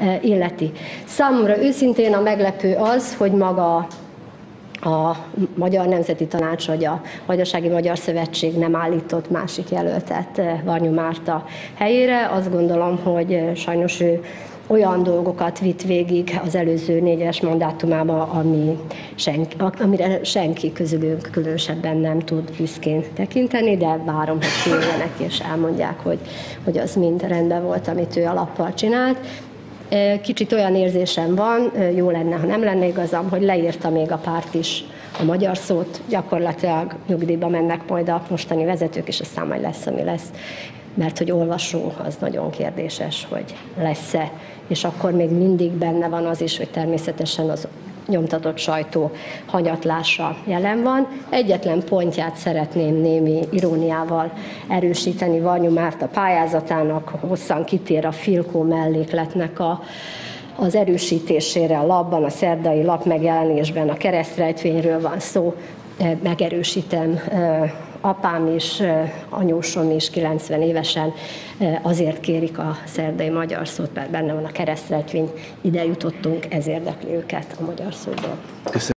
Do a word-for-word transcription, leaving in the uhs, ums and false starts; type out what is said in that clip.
illeti. Számomra őszintén a meglepő az, hogy maga a Magyar Nemzeti Tanács vagy a Vajdasági Magyar Szövetség nem állított másik jelöltet Varnyu Márta helyére. Azt gondolom, hogy sajnos ő olyan dolgokat vitt végig az előző négyes mandátumában, ami senki, amire senki közülünk különösebben nem tud büszkén tekinteni, de várom, hogy kijönjenek és elmondják, hogy, hogy az mind rendben volt, amit ő alappal csinált. Kicsit olyan érzésem van, jó lenne, ha nem lenne igazam, hogy leírta még a párt is a magyar szót, gyakorlatilag nyugdíjba mennek majd a mostani vezetők, és aztán majd lesz, ami lesz. Mert hogy olvasó, az nagyon kérdéses, hogy lesz-e, és akkor még mindig benne van az is, hogy természetesen az nyomtatott sajtó hanyatlása jelen van. Egyetlen pontját szeretném némi iróniával erősíteni Varnyu Márta pályázatának, hosszan kitér a Filkó mellékletnek a, az erősítésére a lapban, a szerdai lap megjelenésben a keresztrejtvényről van szó, megerősítem, apám is, anyósom is kilencven évesen azért kérik a szerdai magyar szót, mert benne van a keresztrejtvény, ide jutottunk, ez érdekli őket a magyar szóból.